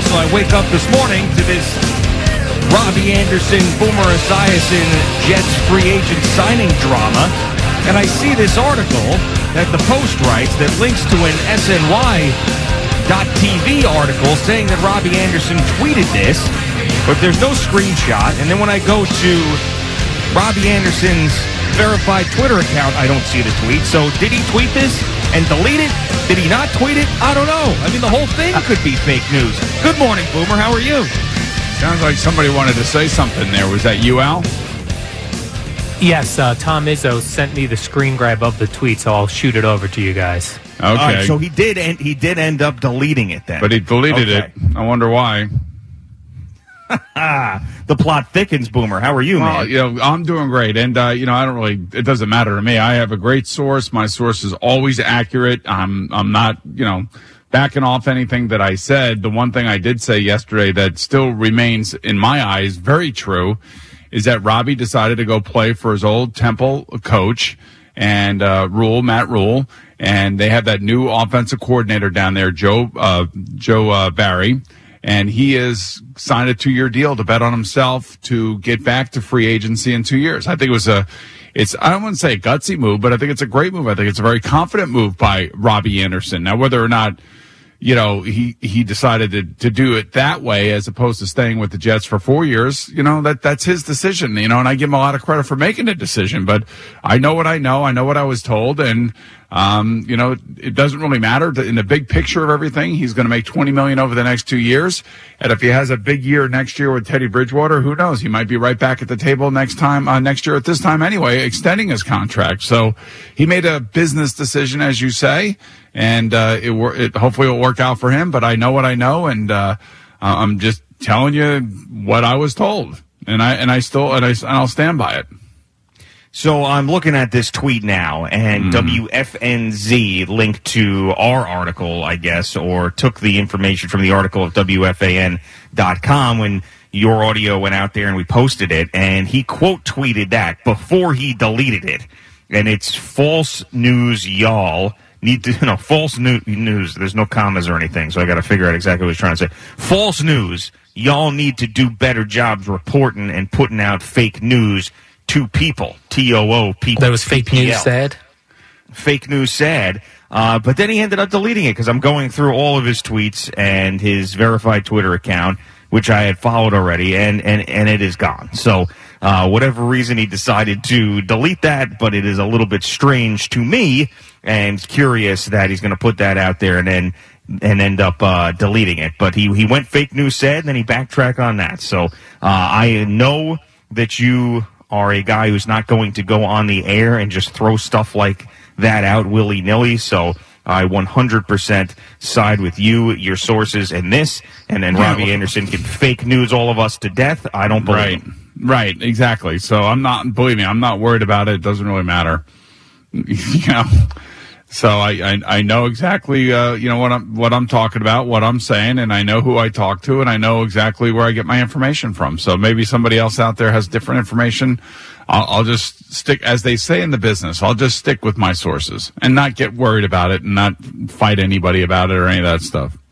So I wake up this morning to this Robbie Anderson, Boomer Esiason, Jets free agent signing drama, and I see this article that the Post writes that links to an SNY.TV article saying that Robbie Anderson tweeted this, but there's no screenshot. And then when I go to Robbie Anderson's verified Twitter account, I don't see the tweet. So did he tweet this and delete it? Did he not tweet it? I don't know. I mean, the whole thing could be fake news. Good morning, Boomer. How are you? Sounds like somebody wanted to say something there. Was that you, Al? Yes, Tom Izzo sent me the screen grab of the tweet, so I'll shoot it over to you guys. Okay. All right, so he did end up deleting it then. But he deleted it. I wonder why. The plot thickens, Boomer. How are you, man? I'm doing great. And, I don't really, it doesn't matter to me. I have a great source. My source is always accurate. I'm not, backing off anything that I said. The one thing I did say yesterday that still remains, in my eyes, very true is that Robbie decided to go play for his old Temple coach and Matt Rule, and they have that new offensive coordinator down there, Joe Barry, and he has signed a 2-year deal to bet on himself to get back to free agency in 2 years. I think it was I don't want to say a gutsy move, but I think it's a great move. I think it's a very confident move by Robbie Anderson. Now, whether or not he decided to do it that way as opposed to staying with the Jets for 4 years, that's his decision, and I give him a lot of credit for making a decision, but I know what I know. I know what I was told, and, it doesn't really matter. In the big picture of everything, he's going to make $20 million over the next 2 years. And if he has a big year next year with Teddy Bridgewater, who knows? He might be right back at the table next year at this time anyway, extending his contract. So he made a business decision, as you say, and it hopefully will work out for him. But I know what I know, and I'm just telling you what I was told, and I'll stand by it. So I'm looking at this tweet now, and WFNZ linked to our article, I guess, or took the information from the article of WFAN.com when your audio went out there and we posted it, and he quote tweeted that before he deleted it. And it's false news, y'all. False news. There's no commas or anything, so I got to figure out exactly what he's trying to say. False news. Y'all need to do better jobs reporting and putting out fake news to people. TOO, people. That was fake news sad? Fake news sad. But then he ended up deleting it because I'm going through all of his tweets and his verified Twitter account, which I had followed already, and it is gone. So whatever reason he decided to delete that, but it is a little bit strange to me and curious that he's going to put that out there and end up deleting it. But he went fake news sad, and then he backtracked on that. So I know that you are a guy who's not going to go on the air and just throw stuff like that out willy-nilly. So I 100% side with you, your sources, and this. And then Robbie Anderson can fake news all of us to death. I don't believe him. Right, exactly. So believe me, I'm not worried about it. It doesn't really matter. So I know exactly, what I'm talking about, what I'm saying, and I know who I talk to, and I know exactly where I get my information from. So maybe somebody else out there has different information. I'll just stick, as they say in the business, I'll just stick with my sources and not get worried about it and not fight anybody about it or any of that stuff.